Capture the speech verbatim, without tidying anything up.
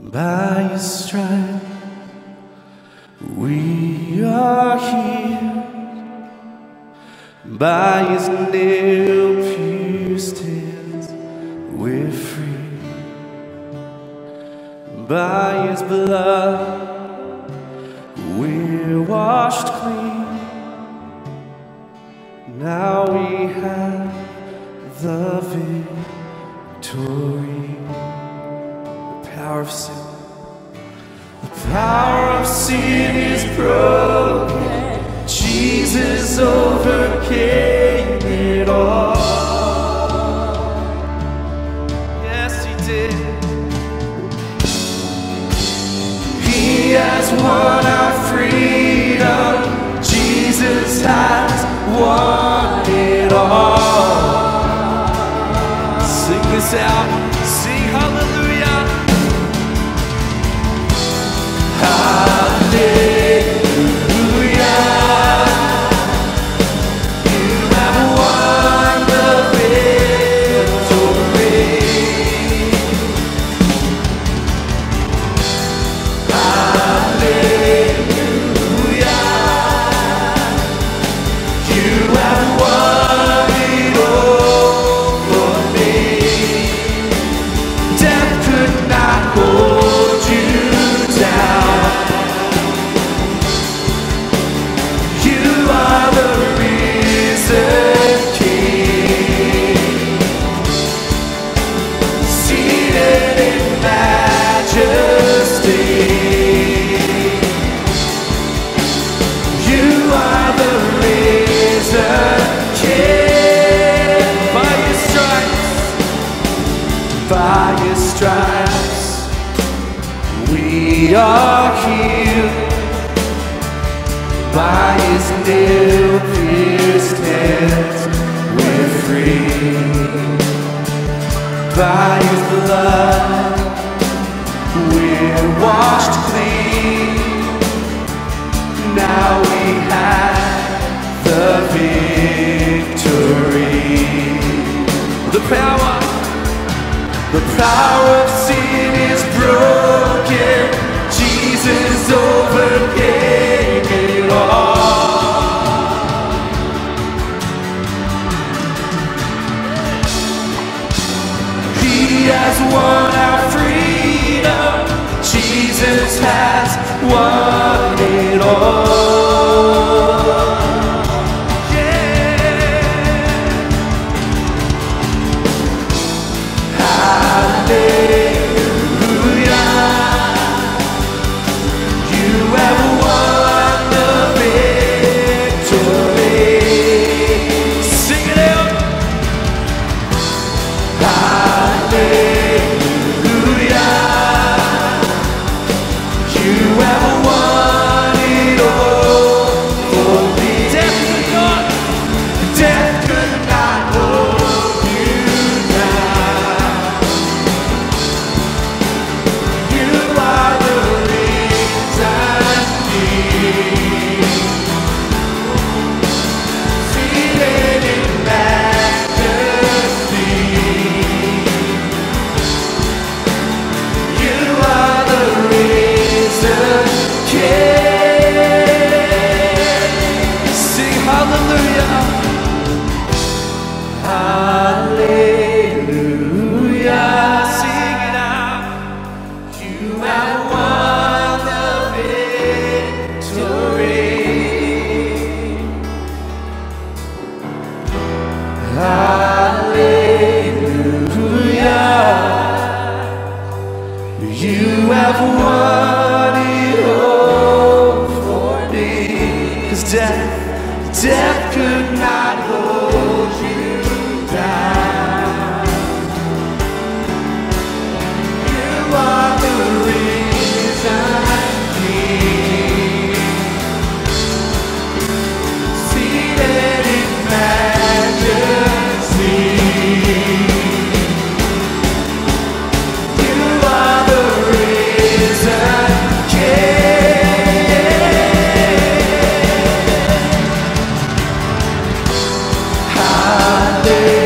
By your stripes we are healed. By his nail-pierced hands we're free. By his blood we're washed clean. Now we have the victory. The power of sin, the power of sin is broken. Jesus overcame it all. Yes, he did. He has won our freedom. Jesus has won it all. Sing this out. Sing hallelujah. Hallelujah. By his stripes we are healed. By his nail-pierced hands we're free. By his blood we're washed clean. Now we have the victory. The power The power of sin is broken. Jesus overcame it all. He has won our freedom. Jesus has won it all. Death could not hold you down. You are the risen King, seated in majesty. You are the risen King. Hallelujah.